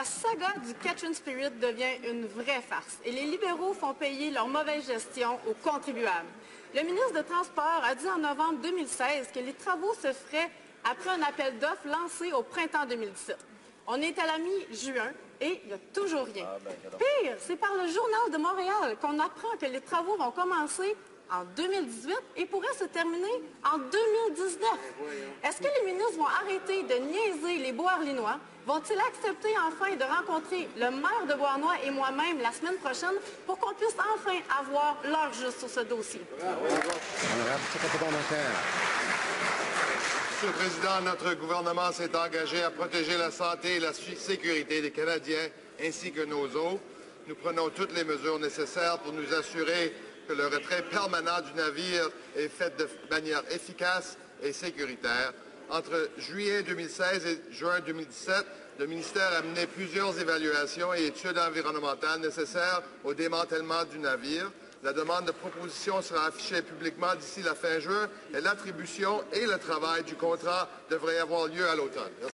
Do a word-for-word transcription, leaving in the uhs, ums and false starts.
La saga du Catch and Spirit devient une vraie farce et les libéraux font payer leur mauvaise gestion aux contribuables. Le ministre des Transports a dit en novembre deux mille seize que les travaux se feraient après un appel d'offres lancé au printemps deux mille dix-sept. On est à la mi-juin et il n'y a toujours rien. Pire, c'est par le Journal de Montréal qu'on apprend que les travaux vont commencer en deux mille dix-huit et pourraient se terminer en deux mille dix-neuf. Est-ce que les ministres vont arrêter de niaiser les Beauharlinois? Vont-ils accepter enfin de rencontrer le maire de Beauharnois et moi-même la semaine prochaine pour qu'on puisse enfin avoir l'heure juste sur ce dossier? Monsieur le Président, notre gouvernement s'est engagé à protéger la santé et la sécurité des Canadiens ainsi que nos eaux. Nous prenons toutes les mesures nécessaires pour nous assurer que le retrait permanent du navire est fait de manière efficace et sécuritaire. Entre juillet deux mille seize et juin deux mille dix-sept, le ministère a mené plusieurs évaluations et études environnementales nécessaires au démantèlement du navire. La demande de proposition sera affichée publiquement d'ici la fin juin et l'attribution et le travail du contrat devraient avoir lieu à l'automne.